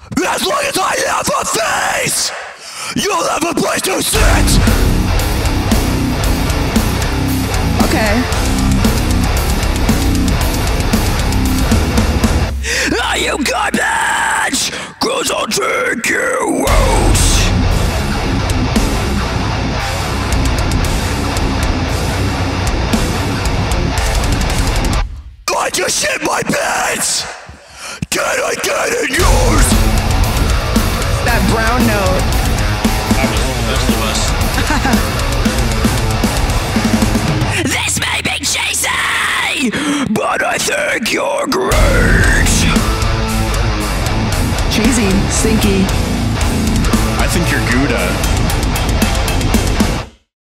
As long as I have a face, you'll have a place to sit. Okay. Are you garbage? 'Cause I'll take you out. I just shit my pants. Can I get in yours? That brown note. That's the best. This may be cheesy, but I think you're great. Cheesy, stinky. I think you're Gouda.